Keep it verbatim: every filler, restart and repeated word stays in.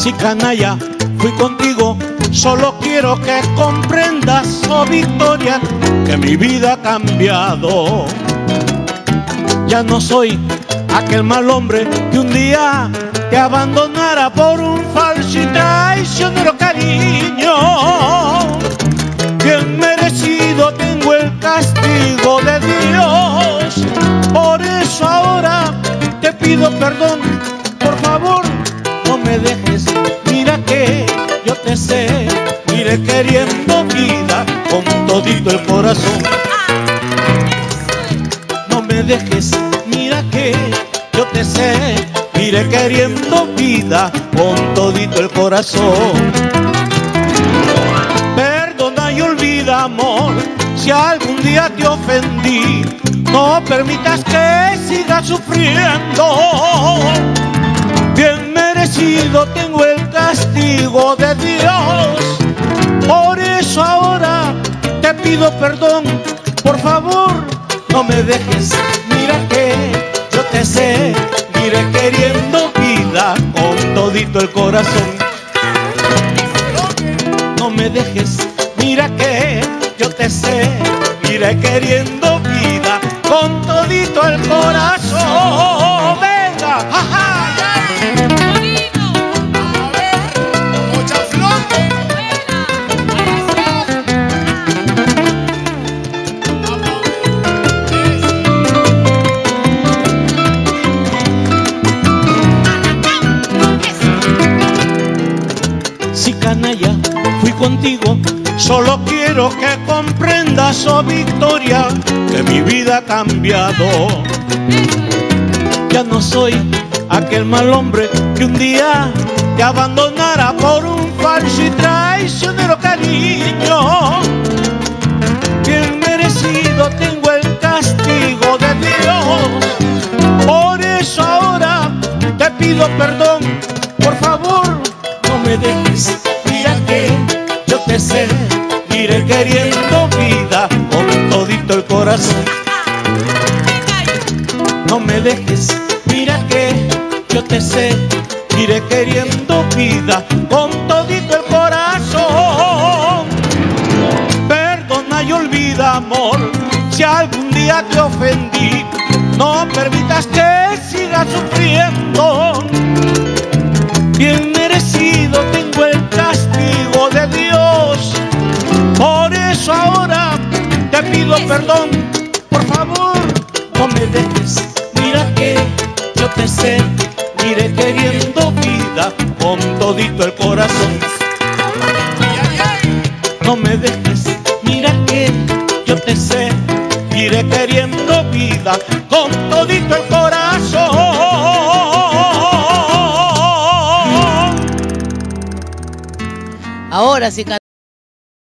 Si canalla, fui contigo, solo quiero que comprendas, oh Victoria, que mi vida ha cambiado. Ya no soy aquel mal hombre que un día te abandonara por un falso y traicionero cariño. Bien merecido tengo el castigo de Dios, por eso ahora te pido perdón. Por favor, no me dejes, mira que yo te seguiré queriendo vida con todito el corazón. No me dejes, mira que yo te seguiré queriendo vida con todito el corazón. Perdona y olvida, amor, si algún día te ofendí. No permitas que siga sufriendo. Bien merecido tengo el castigo de Dios, por eso ahora te pido perdón. Por favor, no me dejes, mira que yo te seguiré queriendo vida con todito el corazón. No me dejes, mira que yo te seguiré queriendo vida con todito el corazón. Venga, ajá. Si canalla, fui contigo, solo quiero que comprendas, oh Victoria, que mi vida ha cambiado. Ya no soy aquel mal hombre que un día te abandonara por un falso y traicionero cariño. Bien merecido tengo el castigo de Dios, por eso ahora te pido perdón. Por favor, no me dejes, mira que yo te seguiré queriendo vida con todito el corazón. No me dejes, mira que yo te seguiré queriendo vida con todito el corazón. Perdona y olvida, amor, si algún día te ofendí. No permitas que siga sufriendo. Bien merecido tengo el castigo de Dios, por eso ahora te pido perdón. Por favor, no me dejes, mira que yo te seguiré queriendo vida con todito el corazón. No me dejes, mira que yo te seguiré queriendo vida con todito el corazón. Ahora sí,